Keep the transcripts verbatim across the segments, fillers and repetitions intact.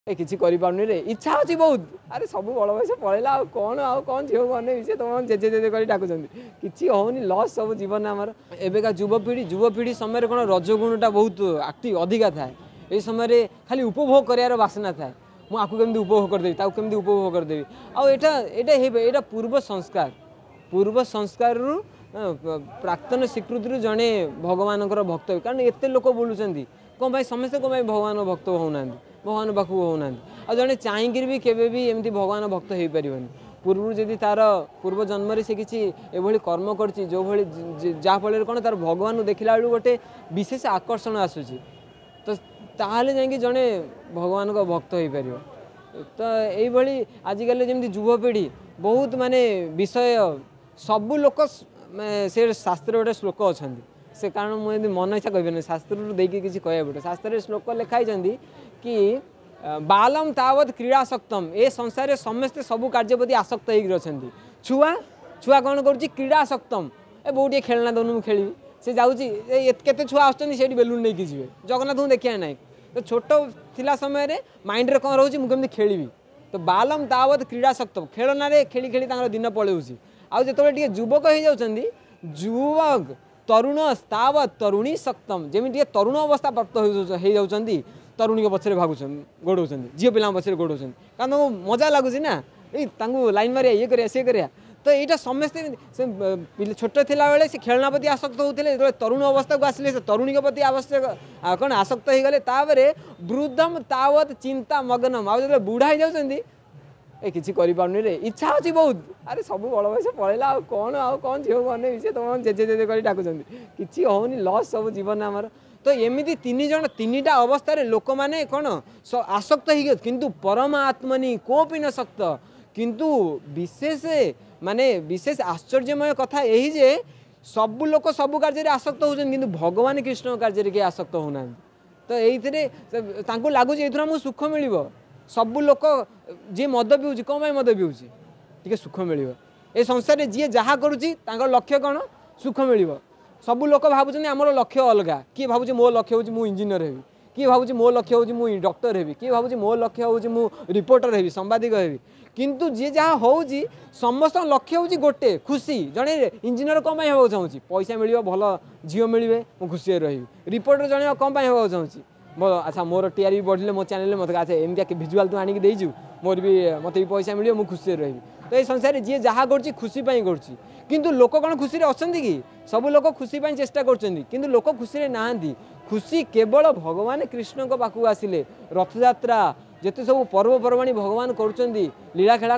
ए किसी करि पाउनी रे इच्छा अछि बहुत अरे सब बड़ बयस पळेला आ कोन आ कोन झियो बने विषय तुम जेजे जेजे करि डाकुछन किछि होनी लॉस सब जीवन हमर एबेका युवपीढ़ी युवपीढ़ी समय कोन रजगुणटा बहुत एक्टिव अधिका थाए ए समय खाली उपभोग करियार वासना थाए मु आकु केमदी उपभोग कर देबी ताकु केमदी उपभोग कर देबी आ एटा एटा हेबे एटा पूर्व संस्कार पूर्व संस्कार रु प्राक्तन स्वीकृति जड़े भगवान भक्त कारण एत लोक बोलुंट कौन भाई समस्ते कौन भाई भगवान भक्त होना भगवान पाखक होना आ जड़े चाहिए भी केवे भी एमती भगवान भक्त हो पार पूर्व जदि तार पूर्व जन्म से किसी एभली कर्म कर जो भली जहाँफल कौन तार भगवान देखला बेलू गोटे विशेष आकर्षण आसूसी तो ताहले जाकि जड़े भगवान का भक्त हो पार तो यही आजिकल जमी युवपीढ़ी बहुत माने विषय सबू लोक से शास्त्र गोटे श्लोक अच्छा से कारण मुझे मन इच्छा कह शास्त्र देखिए किसी कह पड़े शास्त्र श्लोक लिखाई कि बालम तावत क्रीड़ासक्तम ए संसार समस्ते सबू कार्य प्रति आसक्त होती छुआ छुआ कौन कर क्रीड़ासक्तम ए बहुत ये खेलना दोनों मुझे खेली से जाऊँगी केते छुआ आसुँच बेलून नहीं जी जगन्नाथ को देखा ना तो छोट थिला समय माइंड रे कौन रोचे मुझे खेली तो बालम तावत क्रीड़ासक्तम खेलना खेली खेली दिन पलौसी आउ जो युवक हो जाती युवक तरुण तावत तरुणी सक्तम जमी तरुण अवस्था प्राप्त हो जाती तरुणी पछरे भागुन गोड़ झील पिला पछरे गोड़ कारण मजा लगुच ना ये लाइन मारिया ये करिया सी करिया तो यहाँ समस्ते छोट थिला बेले से खेलना प्रति आसक्त होते जो तरुण अवस्था को आसिले तरुणी प्रति आवश्यक कौन आसक्त हो गले वृद्धम तावत चिंता मग्नम आ जो बुढ़ा हो जाती ए किसी करि पाउनी रे इच्छा अछि बहुत अरे सब बड़ बयस पळेला आ कोन आ कोन झियो बने विषय तुम जेजे जेजे करि डाकुछन किछि होनी लॉस सब जीवन हमर तो एमिति तीन जन तीनटा अवस्था रे लोक माने कोन आसक्त हो गए किंतु परमात्मनि कोपि न सक्त किंतु विशेष माने विशेष आश्चर्यमय कथा यही जे सब लोक सब कार्य आसक्त होछन किंतु भगवान कृष्ण कार्य के आसक्त होना तो एइथरे तांको लागु जे एथरा मु सुख मिलिबो सब लोक जी मद पीऊँ कौन मद पीऊँ टी सुख मिल ए संसार जी जहाँ करुँच लक्ष्य कौन सुख मिल सब लोक भावुँ आम लक्ष्य अलग किए भावुँ मो लक्ष्य हूँ मु इंजीनियर हेबी किए भावुँ मो लक्ष्य हूँ मु डॉक्टर हेबी किए भावुँ मो लक्ष्य हूँ मु रिपोर्टर हेबी संवादिक हेबी किंतु जी जहाँ हूँ समस्त लक्ष्य हूँ गोटे खुशी जड़े इंजीनियर कौन होगा चाहूँगी पैसा मिल भल झील मिले मु खुशी रही रिपोर्टर जड़े कौन होगा चाहूँगी मो अच्छा मोर टीआर भी बढ़ले मो चैनल मत अच्छा एमती भिजुआल तू आनिक देजु मोर भी मत भी पैसा मिले मु खुशी रही तो ये संसार जी जहाँ कर खुशी कर किंतु लोक कौन खुशी अच्छा कि सब लोक खुशी चेष्टा कर लोक खुशी ना खुशी केवल भगवान कृष्ण पाखक आसिले रथयात्रा जिते सब पर्वपर्वाणी भगवान करीला खेला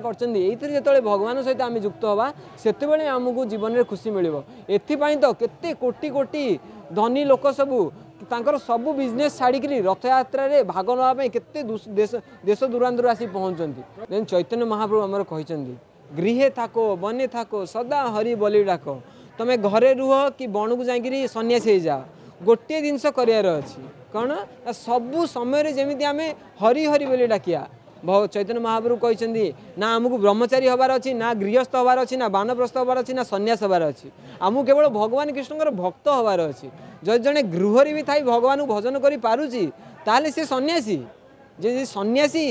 कर भगवान सहित आम युक्त हवा से आमको जीवन में खुशी मिल एपाई तो केते कोटी कोटी धनी लोक सबू तांकर सबू बिजनेस छाड़िक रथयात्रा रे भाग नापी केते देश देश दूरांतर आसी पहुँचती चैतन्य महाप्रभु आमर कहते गृहे थाको बने थाको सदा हरि बोली डाक तुम घरे रुह कि बण को जाकि सन्यासी हो जा गोटे जिनस करार अच्छी कौन सबू समय जमी आम हरि हरि बोली डाकिया चैतन्य महाप्रभु कहते ना आमको ब्रह्मचारी हबार अच्छी ना गृहस्थ हबार अच्छी ना बानप्रस्थ हबार अच्छी ना सन्यास हबार अच्छी आमको केवल भगवान कृष्ण भक्त हबार अच्छी जो जड़े गृह भी थी भगवान को भजन कर पारुची ताले से सन्यासी जे सन्यासी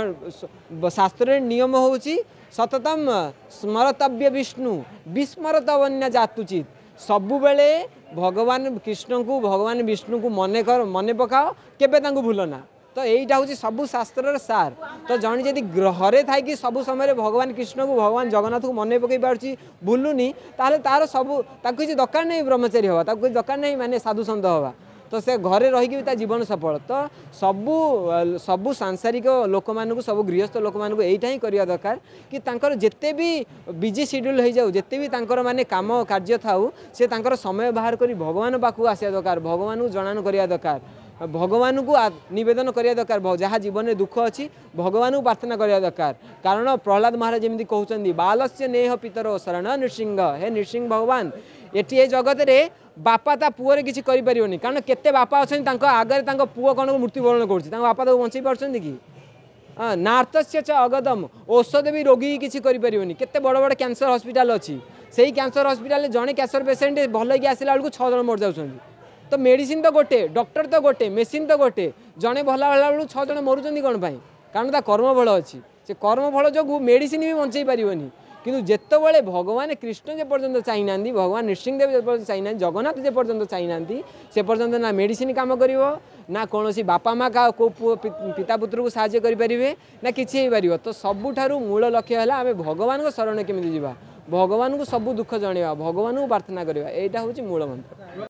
शास्त्र नियम हूँ सततम स्मरतव्य विष्णु विस्मरतवन्य जातुचित सबु बेले भगवान कृष्ण को भगवान विष्णु को मन कर मन पकाओ केबे तांको भूलना तो यहीटा हूँ सबू शास्त्र सार तो जन जदि घरे थी सब समय भगवान कृष्ण को भगवान जगन्नाथ को मन पकई पार्टी भूलुनी तार तार सबू किसी दरकार नहीं ब्रह्मचारी हवा किसी दरकार नहीं माने साधु सन्त हवा तो से घरे रही जीवन सफल तो सबू सबू सांसारिक लोक मान सब गृहस्थ लोक मान यहीटा ही करवा दरकार कि तांकर जेते भी बिजी शेड्यूल हो जाऊ जेते भी तांकर माने काम कार्य थाऊ से तांकर समय बाहर करी भगवान पाखु आसिया दरकार भगवान को जनान करवा दरकार भगवान को निवेदन करवा दरकार जहाँ जीवन में दुख अच्छी भगवान को प्रार्थना करवा दरकार कारण प्रहलाद महाराज जमी कहते बालस्य नेह पितर शरण नृसिंह हे नृसिंह भगवान ये जगत रे बापा ता पुओरे किसी करि परियोनी कारण केते बापा अछन तांको आगे तांको पुओ कौन मृत्युवरण कर बापा तो बंचाई पार्टी कि नार्थस्य च अगदम औषध भी रोगी किसी करि परियोनी केते बड़ बड़ कैंसर हॉस्पिटल अच्छी से कैंसर हॉस्पिटल जड़े कैंसर पेसेंट भल कि आसला बेलू छः जन मर जाऊँ तो मेडिसिन तो गोटे डॉक्टर तो गोटे मेसीन तो गोटे जड़े भला भला बेलू छः जन मरुँच कौन पाई कारण ता कर्मफल अच्छी से कर्मफल जो मेडिसिन भी बंचई पारनी किंतु जितेबाला भगवान कृष्ण जे पर्यंत चाहिना भगवान नृसिंहदेव जे पर्यंत चाहिना जगन्नाथ जे पर्यंत चाहिना से पर्यंत ना मेडिसिन काम कर ना कौन बापा माँ का को पिता पुत्र को साहाय्य करें ना कि तो सबुठ मूल लक्ष्य है आम भगवान को शरण केमी जावा भगवान को सब दुख जणवा भगवान को प्रार्थना करवा यहाँ हूँ मूल मंत्र।